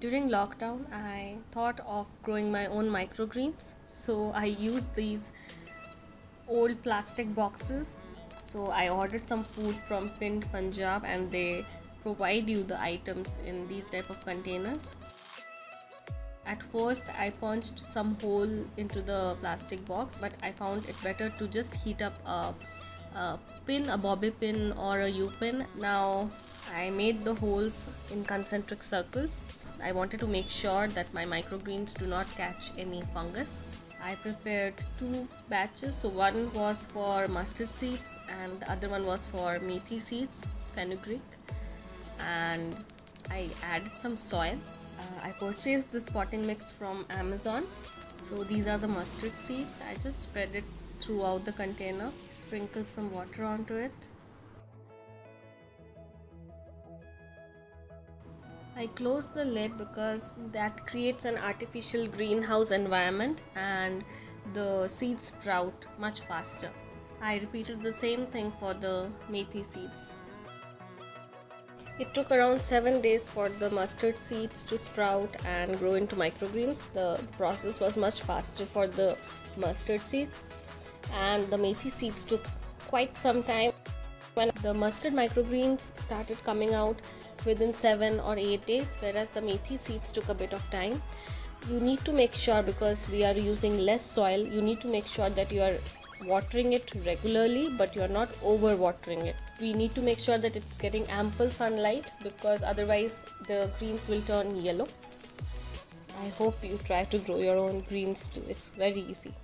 During lockdown, I thought of growing my own microgreens. So I used these old plastic boxes. So I ordered some food from Pinned Punjab and they provide you the items in these type of containers. At first I punched some hole into the plastic box, but I found it better to just heat up a pin, a bobby pin or a U pin. Now I made the holes in concentric circles. I wanted to make sure that my microgreens do not catch any fungus. I prepared two batches, so one was for mustard seeds and the other one was for methi seeds, fenugreek, and I added some soil. I purchased this potting mix from Amazon. So these are the mustard seeds. I just spread it throughout the container, sprinkled some water onto it. I closed the lid because that creates an artificial greenhouse environment and the seeds sprout much faster. I repeated the same thing for the methi seeds. It took around 7 days for the mustard seeds to sprout and grow into microgreens. The process was much faster for the mustard seeds, and the methi seeds took quite some time. When the mustard microgreens started coming out within 7 or 8 days, whereas the methi seeds took a bit of time. You need to make sure, because we are using less soil, you need to make sure that you are watering it regularly, but you are not over watering it. We need to make sure that it's getting ample sunlight, because otherwise the greens will turn yellow. I hope you try to grow your own greens too. It's very easy.